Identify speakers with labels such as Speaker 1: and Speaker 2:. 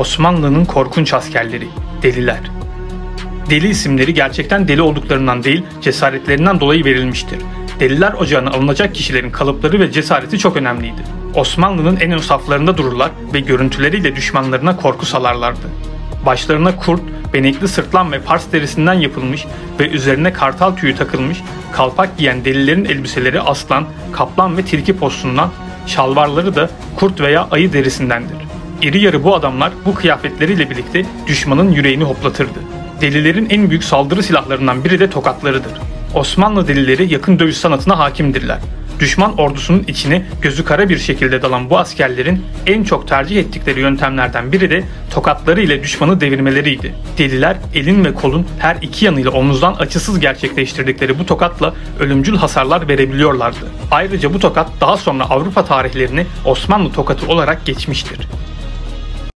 Speaker 1: Osmanlı'nın korkunç askerleri, deliler. Deli isimleri gerçekten deli olduklarından değil, cesaretlerinden dolayı verilmiştir. Deliler ocağına alınacak kişilerin kalıpları ve cesareti çok önemliydi. Osmanlı'nın en ön saflarında dururlar ve görüntüleriyle düşmanlarına korku salarlardı. Başlarına kurt, benekli sırtlan ve pars derisinden yapılmış ve üzerine kartal tüyü takılmış kalpak giyen delilerin elbiseleri aslan, kaplan ve tilki postundan, şalvarları da kurt veya ayı derisindendir. İri yarı bu adamlar bu kıyafetleriyle birlikte düşmanın yüreğini hoplatırdı. Delilerin en büyük saldırı silahlarından biri de tokatlarıdır. Osmanlı delileri yakın dövüş sanatına hakimdirler. Düşman ordusunun içine gözü kara bir şekilde dalan bu askerlerin en çok tercih ettikleri yöntemlerden biri de tokatları ile düşmanı devirmeleriydi. Deliler elin ve kolun her iki yanıyla omuzdan açısız gerçekleştirdikleri bu tokatla ölümcül hasarlar verebiliyorlardı. Ayrıca bu tokat daha sonra Avrupa tarihlerine Osmanlı tokatı olarak geçmiştir.